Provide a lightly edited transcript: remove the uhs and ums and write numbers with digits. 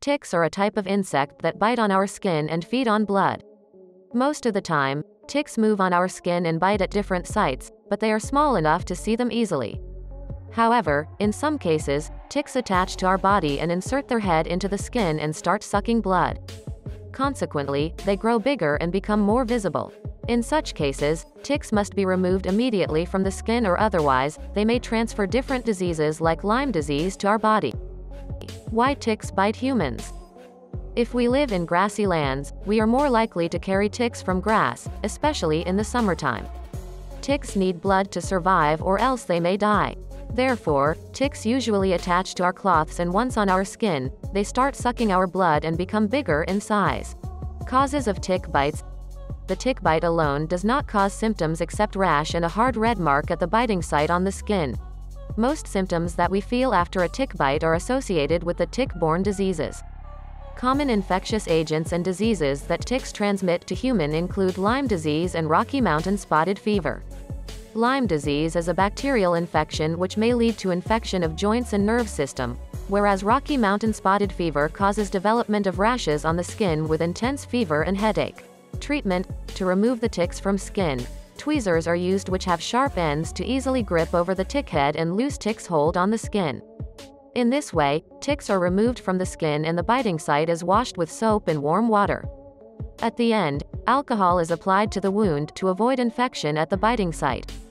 Ticks are a type of insect that bite on our skin and feed on blood. Most of the time, ticks move on our skin and bite at different sites, but they are small enough to see them easily. However, in some cases, ticks attach to our body and insert their head into the skin and start sucking blood. Consequently, they grow bigger and become more visible. In such cases, ticks must be removed immediately from the skin, or otherwise, they may transfer different diseases like Lyme disease to our body. Why ticks bite humans? If we live in grassy lands, we are more likely to carry ticks from grass, especially in the summertime. Ticks need blood to survive, or else they may die. Therefore, ticks usually attach to our cloths, and once on our skin, they start sucking our blood and become bigger in size. Causes of tick bites. The tick bite alone does not cause symptoms except rash and a hard red mark at the biting site on the skin. Most symptoms that we feel after a tick bite are associated with the tick-borne diseases. Common infectious agents and diseases that ticks transmit to human include Lyme disease and Rocky Mountain spotted fever. Lyme disease is a bacterial infection which may lead to infection of joints and nerve system, whereas Rocky Mountain spotted fever causes development of rashes on the skin with intense fever and headache. Treatment: to remove the ticks from skin, tweezers are used which have sharp ends to easily grip over the tick head and loose ticks hold on the skin. In this way, ticks are removed from the skin and the biting site is washed with soap and warm water. At the end, alcohol is applied to the wound to avoid infection at the biting site.